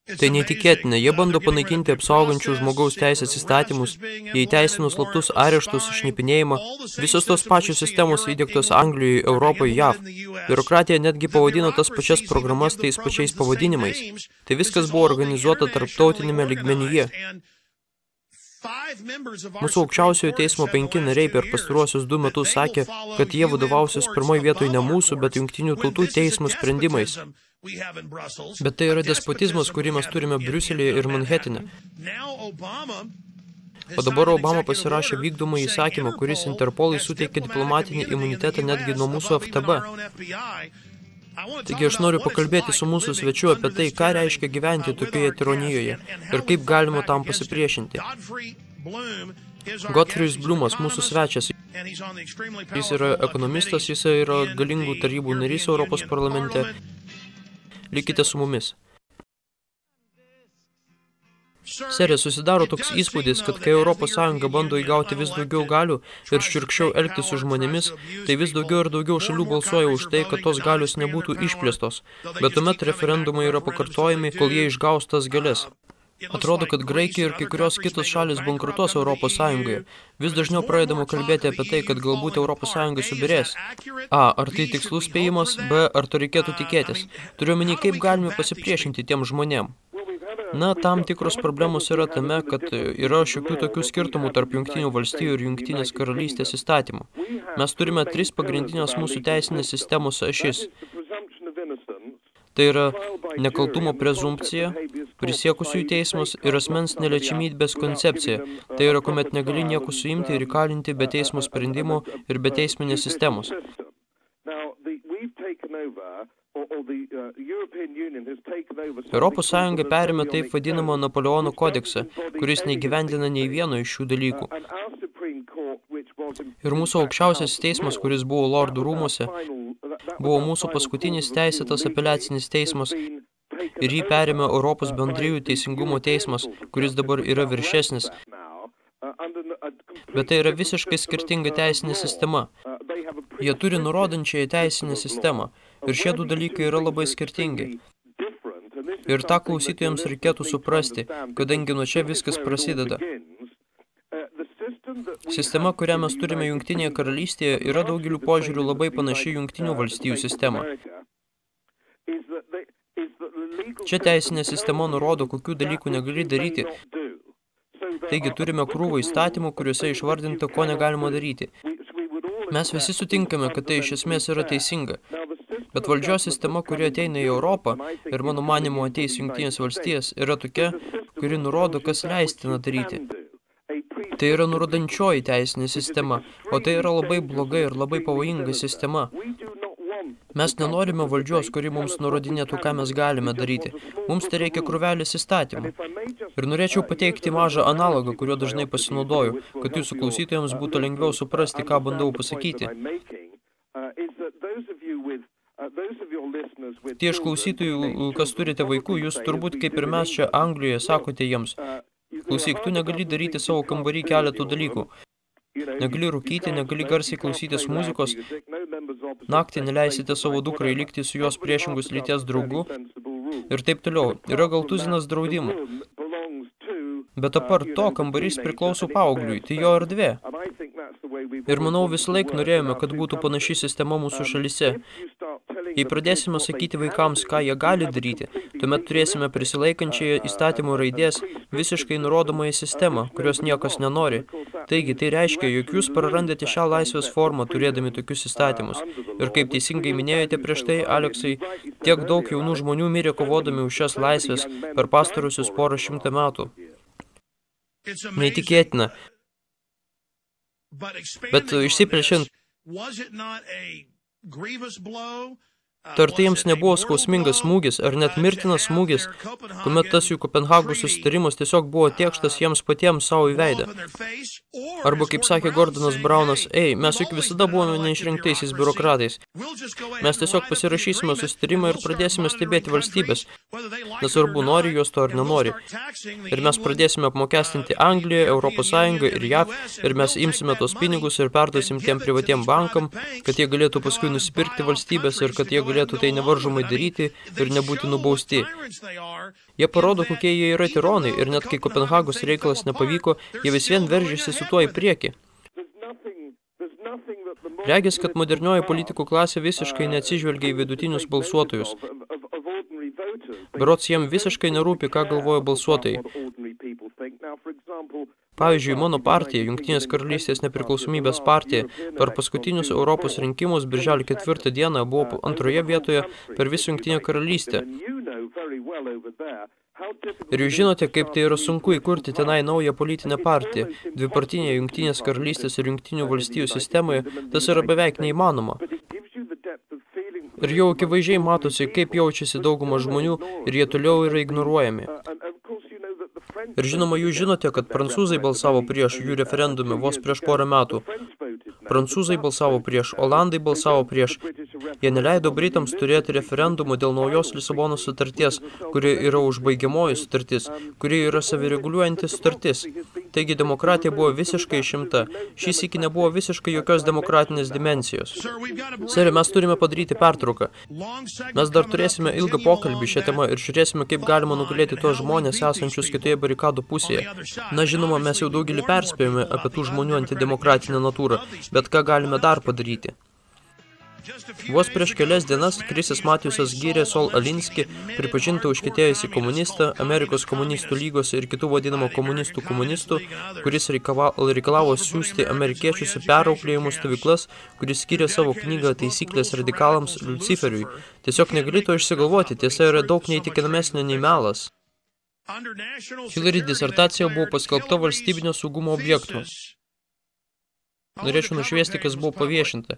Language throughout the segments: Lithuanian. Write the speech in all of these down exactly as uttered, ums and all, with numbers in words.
Tai neįtikėtina, jie bando panaikinti apsaugančių žmogaus teisės įstatymus, jie įteisino slaptus areštus, šnipinėjimą, visos tos pačios sistemos įdiegtos Anglijoje, Europoje, J A V. Biurokratija netgi pavadino tas pačias programas tais pačiais pavadinimais. Tai viskas buvo organizuota tarptautinėme lygmenyje. Mūsų aukščiausiojo teismo penki nariai per pastaruosius du metus sakė, kad jie vadovausis pirmoje vietoje ne mūsų, bet jungtinių tautų teismų sprendimais. Bet tai yra despotizmas, kurį mes turime Briuselyje ir Manhetene. O dabar Obama pasirašė vykdomą įsakymą, kuris Interpolui suteikė diplomatinį imunitetą netgi nuo mūsų F T B. Taigi aš noriu pakalbėti su mūsų svečiu apie tai, ką reiškia gyventi tokioje tironijoje ir kaip galima tam pasipriešinti. Godfrey Blumas, mūsų svečias. Jis yra ekonomistas, jis yra galingų tarybų narys Europos parlamente. Likite su mumis. Serė, susidaro toks įspūdis, kad kai Europos Sąjunga bando įgauti vis daugiau galių ir širkščiau elgtis su žmonėmis, tai vis daugiau ir daugiau šalių balsuoja už tai, kad tos galios nebūtų išplėstos, bet tuomet referendumai yra pakartojami, kol jie išgaus tas galias. Atrodo, kad Graikija ir kai kurios kitos šalis bankrutuos Europos Sąjungoje. Vis dažniau pradedama kalbėti apie tai, kad galbūt Europos Sąjunga subirės. A. Ar tai tikslus spėjimas? B. Ar to reikėtų tikėtis? Turiu omeny, kaip galime pasipriešinti tiem žmonėm. Na, tam tikros problemos yra tame, kad yra šiokių tokių skirtumų tarp Jungtinių valstijų ir Jungtinės karalystės įstatymų. Mes turime tris pagrindinės mūsų teisinės sistemos ašis. Tai yra nekaltumo prezumpcija, prisiekusiųjų teismas ir asmens neliečiamybės koncepcija. Tai yra, kuomet negali nieko suimti ir įkalinti be teismo sprendimo ir be teisminės sistemos. Europos Sąjunga perėmė taip vadinamą Napoleono kodeksą, kuris neįgyvendina nei vieno iš šių dalykų. Ir mūsų aukščiausias teismas, kuris buvo Lordų rūmuose, buvo mūsų paskutinis teisėtas apeliacinis teismas ir jį perėmė Europos bendrijų teisingumo teismas, kuris dabar yra viršesnis. Bet tai yra visiškai skirtinga teisinė sistema. Jie turi nurodančiąją teisinę sistemą ir šie du dalykai yra labai skirtingi. Ir tą klausytojams reikėtų suprasti, kadangi nuo čia viskas prasideda. Sistema, kurią mes turime Jungtinėje karalystėje, yra daugeliu požiūrių labai panaši Jungtinių valstijų sistema. Čia teisinė sistema nurodo, kokių dalykų negali daryti. Taigi turime krūvą įstatymų, kuriuose išvardinta, ko negalima daryti. Mes visi sutinkame, kad tai iš esmės yra teisinga. Bet valdžios sistema, kuri ateina į Europą ir mano manymu ateis Jungtinės valstijas, yra tokia, kuri nurodo, kas leistina daryti. Tai yra nurodančioji teisinė sistema, o tai yra labai bloga ir labai pavojinga sistema. Mes nenorime valdžios, kuri mums nurodinėtų, ką mes galime daryti. Mums tai reikia krūvelės įstatymų. Ir norėčiau pateikti mažą analogą, kuriuo dažnai pasinaudoju, kad jūsų klausytojams būtų lengviau suprasti, ką bandau pasakyti. Tie iš klausytojų, kas turite vaikų, jūs turbūt kaip ir mes čia Anglijoje sakote jiems, klausyk, tu negali daryti savo kambarį keletų dalykų. Negali rūkyti, negali garsiai klausytis muzikos, naktį neleisite savo dukrai likti su jos priešingus lyties draugu ir taip toliau. Yra gal tuzinas draudimų. Bet apart to, kambarys priklauso paaugliui, tai jo erdvė. Ir manau, visą laik norėjome, kad būtų panaši sistema mūsų šalyse. Jei pradėsime sakyti vaikams, ką jie gali daryti, tuomet turėsime prisilaikančiąją įstatymų raidės visiškai nurodomąją sistemą, kurios niekas nenori. Taigi, tai reiškia, jog jūs prarandate šią laisvės formą, turėdami tokius įstatymus. Ir kaip teisingai minėjote prieš tai, Aleksai, tiek daug jaunų žmonių mirė kovodami už šias laisvės per pastarusius porą šimtą metų. Neįtikėtina. Bet išsiplėšiant, ar tai jiems nebuvo skausmingas smūgis, ar net mirtinas smūgis, kuomet tas jų Kopenhagos susitarimas tiesiog buvo tėkštas jiems patiems savo į veidą. Arba, kaip sakė Gordonas Braunas, ei, mes juk visada buvome neišrinktaisiais biurokratais. Mes tiesiog pasirašysime susitarimą ir pradėsime stebėti valstybės, nesvarbu, nori jos to ar nenori. Ir mes pradėsime apmokestinti Angliją, Europos Sąjungą ir J A V, ir mes imsime tos pinigus ir perduosim tiem privatiem bankam, kad jie galėtų paskui nusipirkti valstybės ir kad jie galėtų tai nevaržomai daryti ir nebūti nubausti. Jie parodo, kokie jie yra tironai ir net kai Kopenhagos reikalas nepavyko, jie vis vien veržėsi su tuo į priekį. Regis, kad modernioji politikų klasė visiškai neatsižvelgia į vidutinius balsuotojus. Berods jiem visiškai nerūpi, ką galvoja balsuotojai. Pavyzdžiui, mano partija, Jungtinės karalystės nepriklausomybės partija, per paskutinius Europos rinkimus birželio ketvirtą dieną buvo antroje vietoje per visą Jungtinę karalystę. Ir jūs žinote, kaip tai yra sunku įkurti tenai naują politinę partiją. Dvipartinėje Jungtinės karalystės ir Jungtinių valstijų sistemoje tas yra beveik neįmanoma. Ir jau akivaizdžiai matosi, kaip jaučiasi dauguma žmonių ir jie toliau yra ignoruojami. Ir žinoma, jūs žinote, kad prancūzai balsavo prieš jų referendume vos prieš porą metų. Prancūzai balsavo prieš, Olandai balsavo prieš. Jie neleido Britams turėti referendumų dėl naujos Lisabonos sutarties, kuri yra užbaigiamoji sutartis, kuri yra savireguliuojanti sutartis. Taigi demokratija buvo visiškai išimta. Šis iki nebuvo visiškai jokios demokratinės dimensijos. Sere, mes turime padaryti pertrauką. Mes dar turėsime ilgą pokalbį šią temą ir žiūrėsime, kaip galima nugalėti tuos žmonės esančius kitoje barikadų pusėje. Na, žinoma, mes jau daugelį perspėjome apie tų žmonių antidemokratinę natūrą, bet ką galime dar padaryti? Vos prieš kelias dienas Krisis Matijusas gyrė Sol Alinsky, pripažintą užkietėjusį komunistą, Amerikos komunistų lygos ir kitų vadinamų komunistų komunistų, kuris reikalavo siųsti amerikiečius į perauklėjimų stovyklas, kuris skyrė savo knygą Taisyklės radikalams Luciferiui. Tiesiog negali to išsigalvoti, tiesa yra daug neįtikinamesnė nei melas. Hillary disertacija buvo paskelbta valstybinio saugumo objektu. Norėčiau nušviesti, kas buvo paviešinta.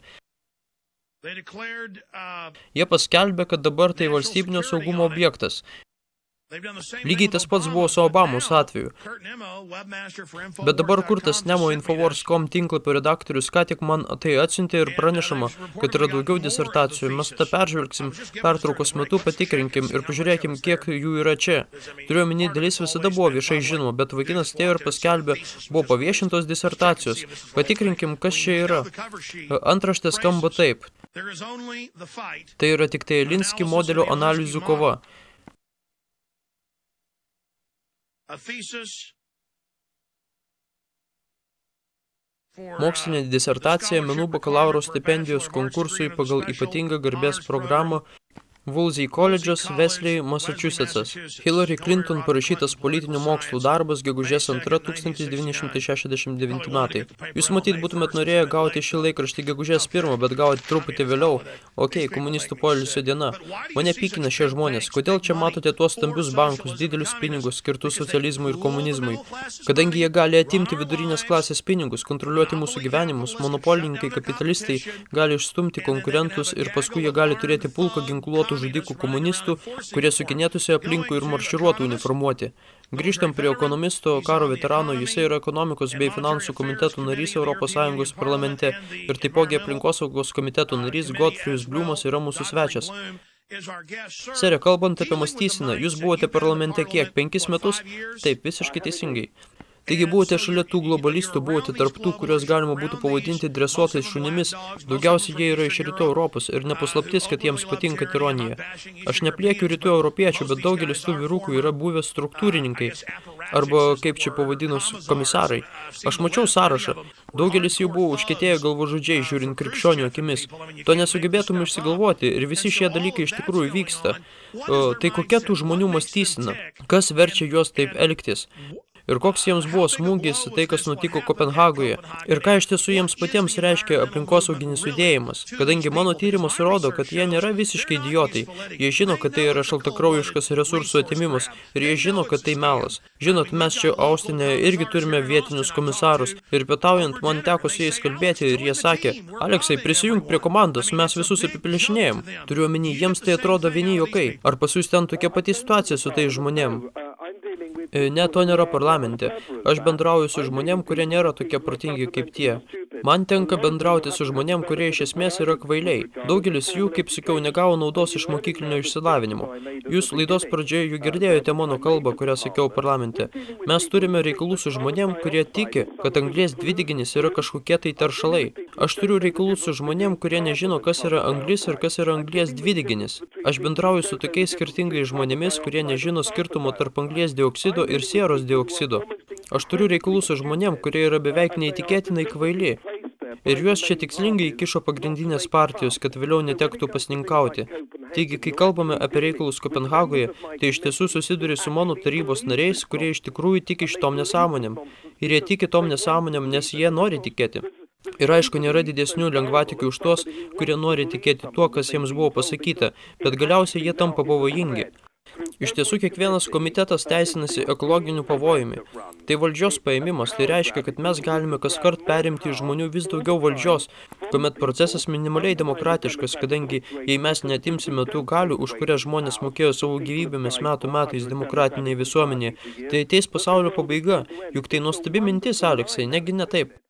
Jie paskelbė, kad dabar tai valstybinio saugumo objektas. Lygiai tas pats buvo su Obamos atveju. Bet dabar kurtas Nemo Infowars taškas com tinklapio redaktorius ką tik man tai atsiuntė ir pranešama, kad yra daugiau disertacijų. Mes tą peržvelgsim, pertraukos metu patikrinkim ir pažiūrėkim, kiek jų yra čia. Turiu omeny, dalis visada buvo viešai žinoma, bet vaikinas atėjo ir paskelbė, buvo paviešintos disertacijos. Patikrinkim, kas čia yra. Antraštė skamba taip. Tai yra tik tai Alinsky modelio analizių kova. Mokslinė disertacija menų bakalauro stipendijos konkursui pagal ypatingą garbės programą Wolsey College'as, Wesley, Massachusetts'as. Hillary Clinton parašytas politinių mokslų darbas gegužės antra tūkstantis devyni šimtai šešiasdešimt devinti metai. Jūs matyt būtumėt norėję gauti šį laikraštį gegužės pirmą, bet gauti truputį vėliau. Ok, komunistų poilsio diena. Mane pykina šie žmonės. Kodėl čia matote tuos stambius bankus, didelius pinigus, skirtus socializmui ir komunizmui? Kadangi jie gali atimti vidurinės klasės pinigus, kontroliuoti mūsų gyvenimus, monopolininkai, kapitalistai gali išstumti konkurentus ir paskui jie gali turėti pulką ginkluotų žudikų komunistų, kurie sukinėtųsi aplinkui ir marširuotų uniformuoti. Grįžtam prie ekonomisto, karo veterano, jisai yra ekonomikos bei finansų komitetų narys Europos Sąjungos parlamente ir taipogi aplinkosaugos komitetų narys Godfrey'us Bliumas yra mūsų svečias. Sere, kalbant apie mąstyseną, jūs buvote parlamente kiek? Penkis metus? Taip, visiškai teisingai. Taigi buvote šalia tų globalistų, buvote tarp tų, kurios galima būtų pavadinti dresuotais šunimis. Daugiausiai jie yra iš rytų Europos ir nepaslaptis, kad jiems patinka tironija. Aš nepliekiu rytų europiečių, bet daugelis tų vyrukų yra buvę struktūrininkai. Arba, kaip čia pavadinus, komisarai. Aš mačiau sąrašą. Daugelis jų buvo užkietėję galvožudžiai, žiūrint krikščionių akimis. To nesugebėtum išsigalvoti ir visi šie dalykai iš tikrųjų vyksta. O, tai kokia tų žmonių mąstysena? Kas verčia juos taip elgtis? Ir koks jiems buvo smūgis tai, kas nutiko Kopenhagoje, ir ką iš tiesų jiems patiems reiškia aplinkosauginis judėjimas. Kadangi mano tyrimas rodo, kad jie nėra visiškai idiotai, jie žino, kad tai yra šaltakraujiškas resursų atimimas, ir jie žino, kad tai melas. Žinot, mes čia Austinė irgi turime vietinius komisarus, ir pietaujant man teko su jais kalbėti, ir jie sakė, Aleksai, prisijunk prie komandos, mes visus apiplėšinėjom. Turiu omeny, jiems tai atrodo vieni juokai. Ar pas jūs ten tokia pati situacija su tais žmonėm? Ne, to nėra parlamente. Aš bendrauju su žmonėm, kurie nėra tokie protingi kaip tie. Man tenka bendrauti su žmonėm, kurie iš esmės yra kvailiai. Daugelis jų, kaip sakiau, negavo naudos iš mokyklinio išsilavinimo. Jūs laidos pradžioje jų girdėjote mano kalbą, kurią sakiau parlamente. Mes turime reikalų su žmonėm, kurie tiki, kad anglies dvideginis yra kažkokie tai teršalai. Aš turiu reikalų su žmonėm, kurie nežino, kas yra anglis ir kas yra anglies dvideginis. Aš bendrauju su tokiais skirtingais žmonėmis, kurie nežino skirtumo tarp anglies dioksido ir sieros dioksido. Aš turiu reikalų su žmonėm, kurie yra beveik neįtikėtinai kvaili. Ir juos čia tikslingai įkišo pagrindinės partijos, kad vėliau netektų pasninkauti. Taigi, kai kalbame apie reikalus Kopenhagoje, tai iš tiesų susiduri su mano tarybos nariais, kurie iš tikrųjų tiki šitom nesąmonėm. Ir jie tiki tom nesąmonėm, nes jie nori tikėti. Ir aišku, nėra didesnių lengvatikių už tuos, kurie nori tikėti tuo, kas jiems buvo pasakyta, bet galiausiai jie tampa pavojingi. Iš tiesų, kiekvienas komitetas teisinasi ekologiniu pavojumi. Tai valdžios paėmimas, tai reiškia, kad mes galime kaskart perimti iš žmonių vis daugiau valdžios, kuomet procesas minimaliai demokratiškas, kadangi jei mes neatimsime tų galių, už kurias žmonės mokėjo savo gyvybėmis metų metais demokratinėje visuomenėje, tai ateis pasaulio pabaiga, juk tai nuostabi mintis, Aleksai, negi ne taip.